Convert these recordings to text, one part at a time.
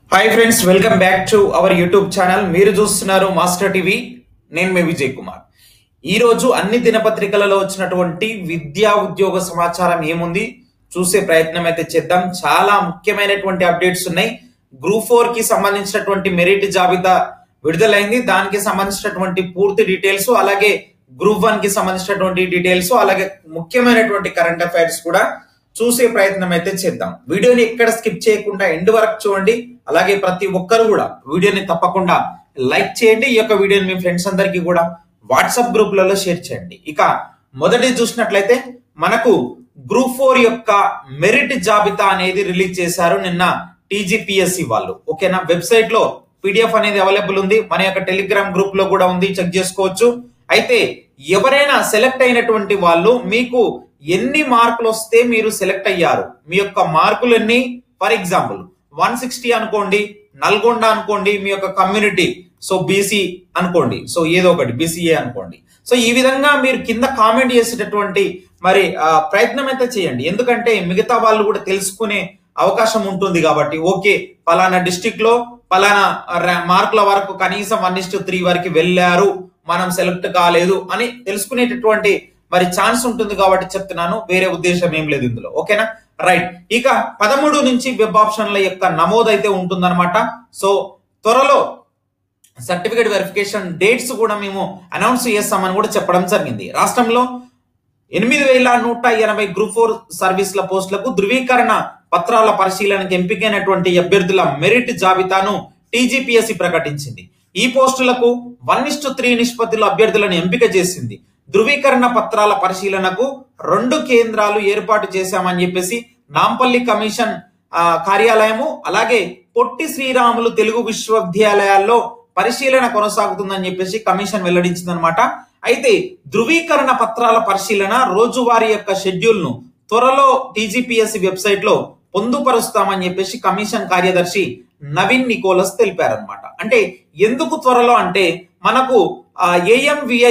Hi friends, welcome back to our YouTube channel. మీరు చూస్తున్నారు master TV. నేను మే విజయ్ కుమార్. ఈ రోజు అన్ని దినపత్రికలలో వచ్చినటువంటి విద్యా ఉద్యోగ సమాచారం ఏముంది చూసే ప్రయత్నం అయితే చేద్దాం. చాలా ముఖ్యమైనటువంటి అప్డేట్స్ ఉన్నాయి. గ్రూప్ 4 కి సంబంధించినటువంటి మెరిట్ జాబితా విడుదలైంది. దానికి సంబంధించినటువంటి పూర్తి డీటెయిల్స్, అలాగే గ్రూప్ 1 కి సంబంధించినటువంటి డీటెయిల్స్, అలాగే ముఖ్యమైనటువంటి కరెంట్ అఫైర్స్ కూడా చూసే ప్రయత్నం అయితే చేద్దాం. వీడియోని ఎక్కడ స్కిప్ చేయకుండా ఎండ్ వరకు చూడండి. అలాగే ప్రతి ఒక్కరు కూడా వీడియోని తప్పకుండా లైక్ చేయండి. ఈ యొక్క వీడియోని మీ ఫ్రెండ్స్ అందరికీ కూడా వాట్సాప్ గ్రూపులలో షేర్ చేయండి. ఇక మొదటి చూసినట్లయితే మనకు గ్రూప్ 4 యొక్క మెరిట్ జాబితా అనేది రిలీజ్ చేశారు నిన్న టీజీపీఎస్సీ వాళ్ళు. ఓకేనా, వెబ్సైట్ లో పీడిఎఫ్ అనేది అవైలబుల్ ఉంది. మన యొక్క టెలిగ్రామ్ గ్రూప్ లో కూడా ఉంది, చెక్ చేసుకోవచ్చు. అయితే ఎవరైనా సెలెక్ట్ అయినటువంటి వాళ్ళు మీకు ఎన్ని మార్కులు వస్తే మీరు సెలెక్ట్ అయ్యారు, మీ యొక్క మార్కులు ఎన్ని, ఫర్ ఎగ్జాంపుల్ 160 అనుకోండి, నల్గొండ అనుకోండి, మీ యొక్క కమ్యూనిటీ సో బీసీ అనుకోండి, సో ఏదో ఒకటి బీసీఏ అనుకోండి. సో ఈ విధంగా మీరు కింద కామెంట్ చేసేటటువంటి మరి ప్రయత్నం అయితే చేయండి. ఎందుకంటే మిగతా వాళ్ళు కూడా తెలుసుకునే అవకాశం ఉంటుంది కాబట్టి. ఓకే, పలానా డిస్టిక్ లో పలానా మార్కుల వరకు కనీసం 1:3 వరకు వెళ్ళారు, మనం సెలెక్ట్ కాలేదు అని తెలుసుకునేటటువంటి మరి ఛాన్స్ ఉంటుంది కాబట్టి చెప్తున్నాను, వేరే ఉద్దేశం ఏం లేదు ఇందులో. ఓకేనా, రైట్. ఇక 13 నుంచి వెబ్ ఆప్షన్ల యొక్క నమోదు అయితే ఉంటుందన్నమాట. సో త్వరలో సర్టిఫికేట్ వెరిఫికేషన్ డేట్స్ కూడా మేము అనౌన్స్ చేస్తామని కూడా చెప్పడం జరిగింది. రాష్ట్రంలో 8,180 గ్రూప్ 4 సర్వీసుల పోస్టులకు ధృవీకరణ పత్రాల పరిశీలనకు ఎంపికైనటువంటి అభ్యర్థుల మెరిట్ జాబితాను టీజీపీఎస్సీ ప్రకటించింది. ఈ పోస్టులకు 1:3 నిష్పత్తిలో అభ్యర్థులను ఎంపిక చేసింది. ధృవీకరణ పత్రాల పరిశీలనకు 2 కేంద్రాలు ఏర్పాటు చేశామని చెప్పేసి నాంపల్లి కమిషన్ కార్యాలయము, అలాగే పొట్టి శ్రీరాములు తెలుగు విశ్వవిద్యాలయాల్లో పరిశీలన కొనసాగుతుందని చెప్పేసి కమిషన్ వెల్లడించింది అనమాట. అయితే ధృవీకరణ పత్రాల పరిశీలన రోజువారీ యొక్క షెడ్యూల్ ను త్వరలో టీజీపీఎస్సీ వెబ్సైట్ లో పొందుపరుస్తామని చెప్పేసి కమిషన్ కార్యదర్శి నవీన్ నికోలస్ తెలిపారనమాట. అంటే ఎందుకు త్వరలో అంటే మనకు ఏఎంవిఐ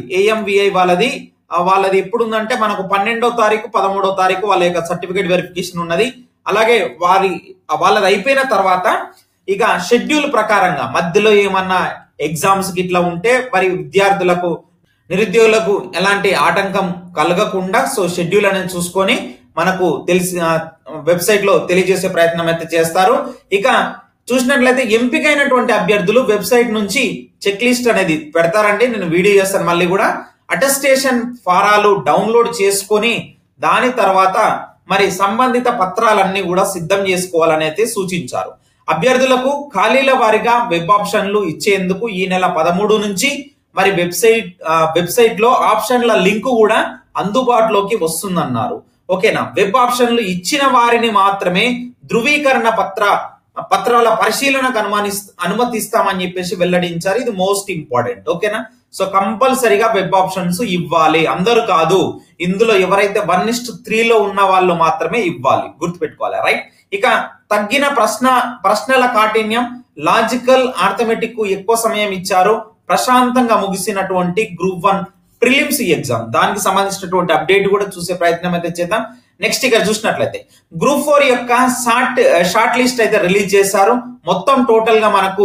వాళ్ళది ఎప్పుడుందంటే మనకు 12వ తారీఖు 13వ తారీఖు వాళ్ళ యొక్క సర్టిఫికేట్ వెరిఫికేషన్ ఉన్నది. అలాగే వాళ్ళది అయిపోయిన తర్వాత ఇక షెడ్యూల్ ప్రకారంగా మధ్యలో ఏమన్నా ఎగ్జామ్స్ కి ఇట్లా ఉంటే మరి విద్యార్థులకు నిరుద్యోగులకు ఎలాంటి ఆటంకం కలగకుండా సో షెడ్యూల్ అనేది చూసుకొని మనకు వెబ్సైట్ లో తెలియజేసే ప్రయత్నం అయితే చేస్తారు. ఇక చూసినట్లయితే ఎంపికైనటువంటి అభ్యర్థులు వెబ్సైట్ నుంచి చెక్ లిస్ట్ అనేది పెడతారండి. నేను వీడియో చేస్తాను మళ్ళీ కూడా. అటెస్టేషన్ ఫారాలు డౌన్లోడ్ చేసుకొని దాని తర్వాత మరి సంబంధిత పత్రాలన్నీ కూడా సిద్ధం చేసుకోవాలని అయితే సూచించారు. అభ్యర్థులకు ఖాళీల వారీగా వెబ్ ఆప్షన్లు ఇచ్చేందుకు ఈ నెల 13 నుంచి మరి వెబ్సైట్ లో ఆప్షన్ల లింక్ కూడా అందుబాటులోకి వస్తుందన్నారు. ఓకేనా, వెబ్ ఆప్షన్లు ఇచ్చిన వారిని మాత్రమే ధృవీకరణ పత్రాల పరిశీలనకు అనుమతిస్తామని చెప్పేసి వెల్లడించారు. ఇది మోస్ట్ ఇంపార్టెంట్. ఓకేనా, సో కంపల్సరీగా వెబ్ ఆప్షన్స్ ఇవ్వాలి, అందరూ కాదు. ఇందులో ఎవరైతే 1:3 లో ఉన్న వాళ్ళు మాత్రమే ఇవ్వాలి, గుర్తుపెట్టుకోవాలి. రైట్. ఇక తగ్గిన ప్రశ్నల కాఠిన్యం, లాజికల్ ఆర్థమెటిక్ కు ఎక్కువ సమయం ఇచ్చారు. ప్రశాంతంగా ముగిసినటువంటి గ్రూప్ 1 ప్రిలిమ్స్ ఎగ్జామ్, దానికి సంబంధించినటువంటి అప్డేట్ కూడా చూసే ప్రయత్నం అయితే చేద్దాం. నెక్స్ట్ ఇక్కడ చూసినట్లయితే గ్రూప్ 4 యొక్క షార్ట్ లిస్ట్ అయితే రిలీజ్ చేశారు. మొత్తం టోటల్ గా మనకు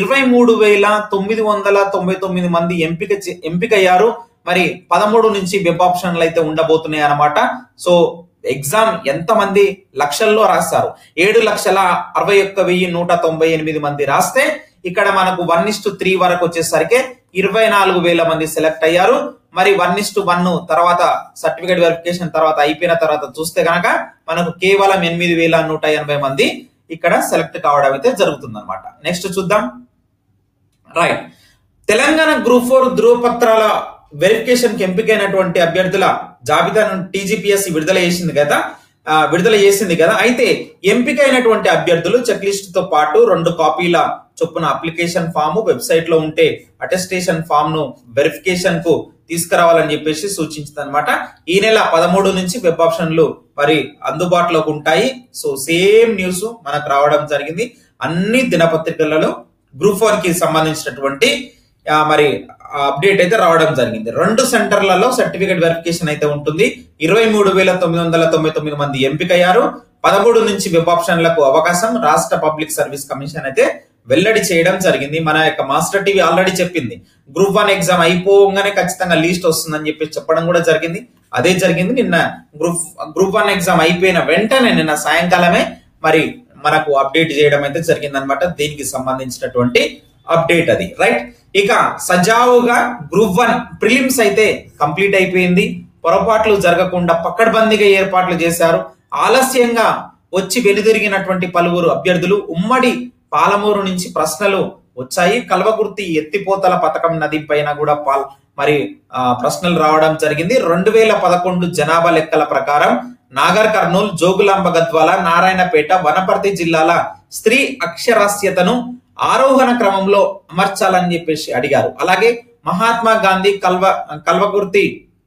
23,999 మంది ఎంపికయ్యారు. మరి 13 నుంచి వెబ్ ఆప్షన్లు అయితే ఉండబోతున్నాయి అన్నమాట. సో ఎగ్జామ్ ఎంత మంది లక్షల్లో రాస్తారు, 7,61,198 మంది రాస్తే ఇక్కడ మనకు 1:3 వరకు వచ్చేసరికి 24,000 మంది సెలెక్ట్ అయ్యారు. మరి 1:1 తర్వాత సర్టిఫికేట్ వెరిఫికేషన్ తర్వాత అయిపోయిన తర్వాత చూస్తే కనుక మనకు కేవలం 8,180 మంది ఇక్కడ సెలెక్ట్ కావడం అయితే జరుగుతుంది అనమాట. నెక్స్ట్ చూద్దాం. రైట్. తెలంగాణ గ్రూప్ 4 ధృవపత్రాల వెరిఫికేషన్ కి ఎంపికైనటువంటి అభ్యర్థుల జాబితాను టీజీపీఎస్సీ విడుదల చేసింది కదా. అయితే ఎంపికైనటువంటి అభ్యర్థులు చెక్ లిస్ట్ తో పాటు 2 కాపీల చొప్పున అప్లికేషన్ ఫామ్ వెబ్సైట్ లో ఉంటే అటెస్టేషన్ ఫామ్ ను వెరిఫికేషన్ కు తీసుకురావాలని చెప్పేసి సూచించింది అనమాట. ఈ నెల 13 నుంచి వెబ్ ఆప్షన్లు మరి అందుబాటులోకి ఉంటాయి. సో సేమ్ న్యూస్ మనకు రావడం జరిగింది. అన్ని దినపత్రికలలో గ్రూప్ 1 కి సంబంధించినటువంటి మరి అప్డేట్ అయితే రావడం జరిగింది. 2 సెంటర్లలో సర్టిఫికేట్ వెరిఫికేషన్ అయితే ఉంటుంది. 23,999 మంది ఎంపికయ్యారు. 13 నుంచి వెబ్ ఆప్షన్లకు అవకాశం రాష్ట్ర పబ్లిక్ సర్వీస్ కమిషన్ అయితే వెల్లడి చేయడం జరిగింది. మన యొక్క మాస్టర్ టీవీ ఆల్రెడీ చెప్పింది, గ్రూప్ 1 ఎగ్జామ్ అయిపోగానే ఖచ్చితంగా లీస్ట్ వస్తుందని చెప్పి చెప్పడం కూడా జరిగింది. అదే జరిగింది. నిన్న గ్రూప్ 1 ఎగ్జామ్ అయిపోయిన వెంటనే నిన్న సాయంకాలమే మరి మనకు అప్డేట్ చేయడం అయితే జరిగింది అనమాట. దీనికి సంబంధించినటువంటి అప్డేట్ అది, రైట్. ఇక సజావుగా గ్రూప్ 1 ప్రిలిమ్స్ అయితే కంప్లీట్ అయిపోయింది. పొరపాట్లు జరగకుండా పక్కడ్బందీగా ఏర్పాట్లు చేశారు. ఆలస్యంగా వచ్చి వెనుదిరిగినటువంటి పలువురు అభ్యర్థులు ఉమ్మడి పాలమూరు నుంచి ప్రశ్నలు వచ్చాయి. కల్వకుర్తి ఎత్తిపోతల పథకం నది పైన కూడా మరి ప్రశ్నలు రావడం జరిగింది. 2011 జనాభా లెక్కల ప్రకారం నాగర్ కర్నూల్, జోగులాంబ గద్వాల, నారాయణపేట, వనపర్తి జిల్లాల స్త్రీ అక్షరాస్యతను ఆరోహణ క్రమంలో అమర్చాలని చెప్పేసి అడిగారు. అలాగే మహాత్మా గాంధీ కల్వకుర్తి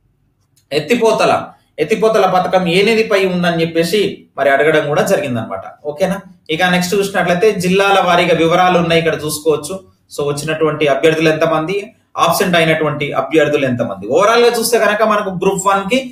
ఎత్తిపోతల పథకం ఏ నదిపై ఉందని చెప్పేసి మరి అడగడం కూడా జరిగిందనమాట. ఓకేనా. ఇక నెక్స్ట్ చూసినట్లయితే జిల్లాల వారీగా వివరాలు ఉన్నాయి, ఇక్కడ చూసుకోవచ్చు. సో వచ్చినటువంటి అభ్యర్థులు ఎంతమంది, ఆబ్సెంట్ అయినటువంటి అభ్యర్థులు ఎంతమంది. ఓవరాల్ గా చూస్తే కనుక మనకు గ్రూప్ 1 కి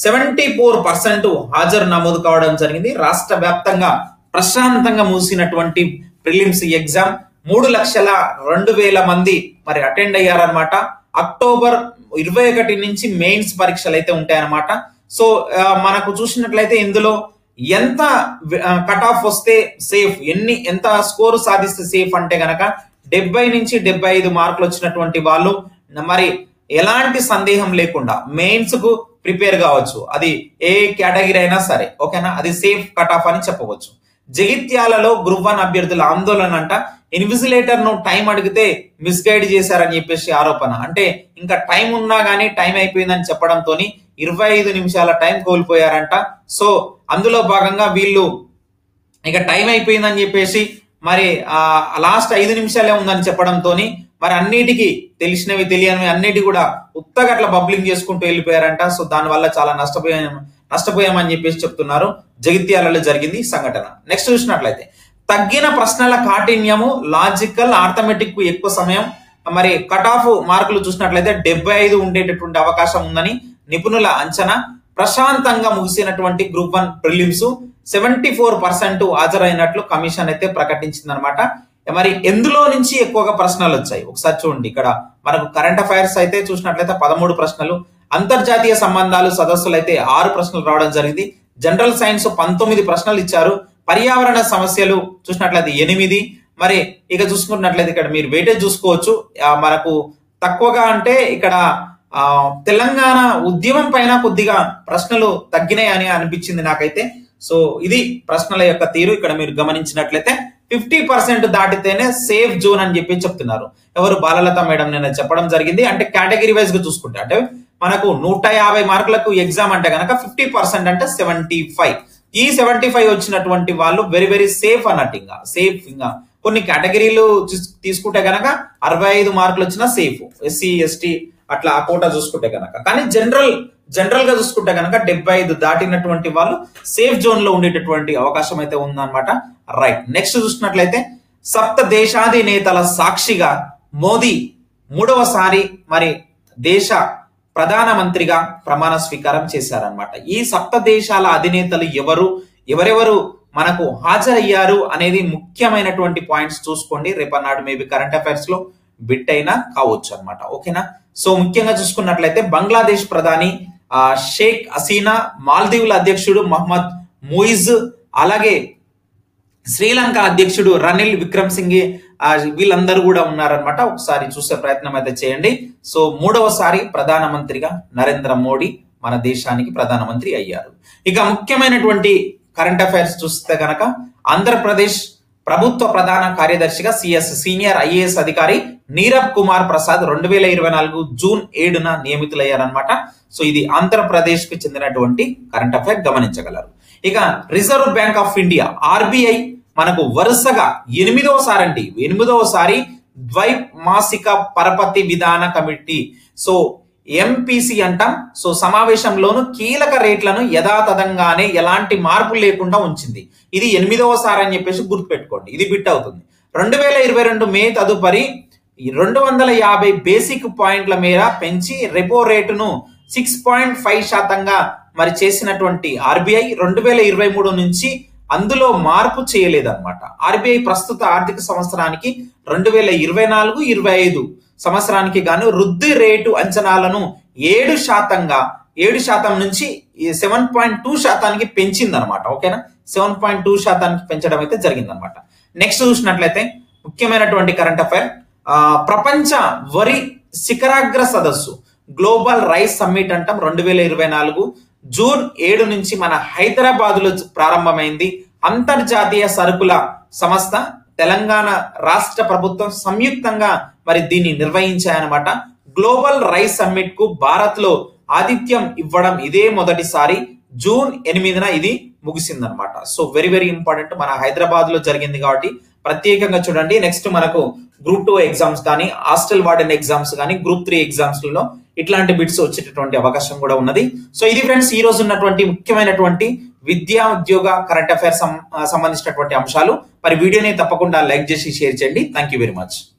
74% హాజరు నమోదు కావడం జరిగింది. రాష్ట్ర వ్యాప్తంగా ప్రశాంతంగా మూసినటువంటి ప్రిలిమ్స్ ఎగ్జామ్ 3,02,000 మంది మరి అటెండ్ అయ్యారనమాట. అక్టోబర్ 21 నుంచి మెయిన్స్ పరీక్షలు అయితే ఉంటాయన్నమాట. సో మనకు చూసినట్లయితే ఇందులో ఎంత కట్ ఆఫ్ వస్తే సేఫ్, ఎంత స్కోర్ సాధిస్తే సేఫ్ అంటే గనక 70 నుంచి 75 మార్కులు వచ్చినటువంటి వాళ్ళు మరి ఎలాంటి సందేహం లేకుండా మెయిన్స్ కు ప్రిపేర్ కావచ్చు. అది ఏ కేటగిరీ అయినా సరే, ఓకేనా. అది సేఫ్ కట్ ఆఫ్ అని చెప్పవచ్చు. జగిత్యాలలో గ్రూప్ 1 అభ్యర్థుల ఆందోళన అంట. ఇన్విజిలేటర్ ను టైం అడిగితే మిస్గైడ్ చేశారని చెప్పేసి ఆరోపణ. అంటే ఇంకా టైం ఉన్నా గానీ టైం అయిపోయిందని చెప్పడంతో 25 నిమిషాల టైం కోల్పోయారంట. సో అందులో భాగంగా వీళ్ళు ఇక టైం అయిపోయిందని చెప్పేసి మరి లాస్ట్ 5 నిమిషాలే ఉందని చెప్పడంతో మరి అన్నిటికీ తెలిసినవి తెలియనివి అన్నిటి కూడా ఉత్తగట్ల బబ్లింగ్ చేసుకుంటూ వెళ్ళిపోయారంట. సో దానివల్ల చాలా నష్టపోయామని చెప్పేసి చెప్తున్నారు. జగిత్యాలలో జరిగింది సంఘటన. నెక్స్ట్ చూసినట్లయితే తగ్గిన ప్రశ్నల కాఠిన్యము, లాజికల్, ఆర్థమెటిక్ కు ఎక్కువ సమయం, మరి కట్ ఆఫ్ మార్కులు చూసినట్లయితే 75 ఉండేటటువంటి అవకాశం ఉందని నిపుణుల అంచనా. ప్రశాంతంగా ముగిసినటువంటి గ్రూప్ 1 ప్రిలిమ్స్ 74% హాజరైనట్లు కమిషన్ అయితే ప్రకటించింది అనమాట. మరి ఎందులో నుంచి ఎక్కువగా ప్రశ్నలు వచ్చాయి ఒకసారి చూడండి. ఇక్కడ మనకు కరెంట్ అఫైర్స్ అయితే చూసినట్లయితే 13 ప్రశ్నలు, అంతర్జాతీయ సంబంధాలు సదస్సులు అయితే 6 ప్రశ్నలు రావడం జరిగింది. జనరల్ సైన్స్ 19 ప్రశ్నలు ఇచ్చారు. పర్యావరణ సమస్యలు చూసినట్లయితే 8. మరి ఇక చూసుకున్నట్లయితే ఇక్కడ మీరు వెయిటేజ్ చూసుకోవచ్చు. మనకు తక్కువగా అంటే ఇక్కడ తెలంగాణ ఉద్యమం పైన కొద్దిగా ప్రశ్నలు తగ్గినాయి అని అనిపించింది నాకైతే. సో ఇది ప్రశ్నల యొక్క తీరు. ఇక్కడ మీరు గమనించినట్లయితే 50% దాటితేనే సేఫ్ జోన్ అని చెప్పి చెప్తున్నారు. ఎవరు, బాలలత మేడం నిన్న చెప్పడం జరిగింది. అంటే కేటగిరీ వైజ్ గా చూసుకుంటే అంటే మనకు 150 మార్కులకు ఎగ్జామ్ అంటే కనుక 50% అంటే 75. ఈ 75 వచ్చినటువంటి వాళ్ళు వెరీ వెరీ సేఫ్ అన్నట్టు. ఇంకా సేఫ్ ఇంకా కొన్ని కేటగిరీలు తీసుకుంటే కనుక 65 మార్కులు వచ్చినా సేఫ్. ఎస్సీ ఎస్టీ అట్లా ఆ కోటా చూసుకుంటే కనుక. కానీ జనరల్ గా చూసుకుంటే కనుక 75 దాటినటువంటి వాళ్ళు సేఫ్ జోన్ లో ఉండేటటువంటి అవకాశం అయితే ఉందన్నమాట. రైట్. నెక్స్ట్ చూసినట్లయితే సప్త దేశాధినేతల సాక్షిగా మోదీ 3వసారి మరి దేశ ప్రధానమంత్రిగా ప్రమాణ స్వీకారం చేశారనమాట. ఈ సప్త దేశాల అధినేతలు ఎవరెవరు మనకు హాజరయ్యారు అనేది ముఖ్యమైనటువంటి పాయింట్స్ చూసుకోండి. రేపన్నాడు మేబీ కరెంట్ అఫైర్స్ లో బిట్ అయినా కావచ్చు అనమాట. ఓకేనా. సో ముఖ్యంగా చూసుకున్నట్లయితే బంగ్లాదేశ్ ప్రధాని షేక్ హసీనా, మాల్దీవుల అధ్యక్షుడు మహమ్మద్ ముయిజ్, అలాగే శ్రీలంక అధ్యక్షుడు రనిల్ విక్రమ్సింఘే, వీళ్ళందరూ కూడా ఉన్నారనమాట. ఒకసారి చూసే ప్రయత్నం అయితే చేయండి. సో 3వసారి ప్రధానమంత్రిగా నరేంద్ర మోడీ మన దేశానికి ప్రధానమంత్రి అయ్యారు. ఇక ముఖ్యమైనటువంటి కరెంట్ అఫైర్స్ చూస్తే కనుక ఆంధ్రప్రదేశ్ ప్రభుత్వ ప్రధాన కార్యదర్శిగా సీనియర్ ఐఏఎస్ అధికారి నీరబ్ కుమార్ ప్రసాద్ 2024 జూన్ 7న నియమితులయ్యారనమాట. సో ఇది ఆంధ్రప్రదేశ్ కు చెందినటువంటి కరెంట్ అఫైర్ గమనించగలరు. ఇక Reserve Bank of India RBI మనకు వరుసగా 8వసారి ద్వైమాసిక పరపతి విధాన కమిటీ, సో ఎంపీసీ అంటాం. సో సమావేశంలోను కీలక రేట్లను యథాతథంగానే ఎలాంటి మార్పులు లేకుండా ఉంచింది. ఇది 8వసారి అని చెప్పేసి గుర్తుపెట్టుకోండి. ఇది బిట్ అవుతుంది. 2022 మే తదుపరి 250 బేసిక్ పాయింట్ల మేర పెంచి రెపో రేటును 6.5% మరి చేసినటువంటి ఆర్బిఐ 2023 నుంచి అందులో మార్పు చేయలేదన్నమాట. ఆర్బీఐ ప్రస్తుత ఆర్థిక సంవత్సరానికి 2024-25 సంవత్సరానికి గాను వృద్ధి రేటు అంచనాలను 7% నుంచి 7.2% పెంచింది అనమాట. ఓకేనా, 7.2% పెంచడం అయితే జరిగిందనమాట. నెక్స్ట్ చూసినట్లయితే ముఖ్యమైనటువంటి కరెంట్ అఫైర్, ప్రపంచ వరి శిఖరాగ్ర సదస్సు గ్లోబల్ రైస్ సమ్మిట్ అంటాం 2024 జూన్ 7 నుంచి మన హైదరాబాద్ లో ప్రారంభమైంది. అంతర్జాతీయ సరుకుల సంస్థ, తెలంగాణ రాష్ట్ర ప్రభుత్వం సంయుక్తంగా మరి దీన్ని నిర్వహించాయన్నమాట. గ్లోబల్ రైస్ సమ్మిట్ కు భారత్ లో ఆతిథ్యం ఇవ్వడం ఇదే మొదటిసారి. జూన్ 8న ఇది ముగిసిందనమాట. సో వెరీ వెరీ ఇంపార్టెంట్, మన హైదరాబాద్ లో జరిగింది కాబట్టి ప్రత్యేకంగా చూడండి. నెక్స్ట్ మనకు గ్రూప్ 2 ఎగ్జామ్స్ కానీ, హాస్టల్ వార్డెన్ ఎగ్జామ్స్ కానీ, గ్రూప్ 3 ఎగ్జామ్స్ లో ఇట్లాంటి బిట్స్ వచ్చేటటువంటి అవకాశం కూడా ఉన్నది. సో ఇది ఫ్రెండ్స్ ఈ రోజు ఉన్నటువంటి ముఖ్యమైనటువంటి విద్యా ఉద్యోగ కరెంట్ అఫైర్స్ సంబంధించినటువంటి అంశాలు. మరి వీడియోని తప్పకుండా లైక్ చేసి షేర్ చేయండి. Thank you very much.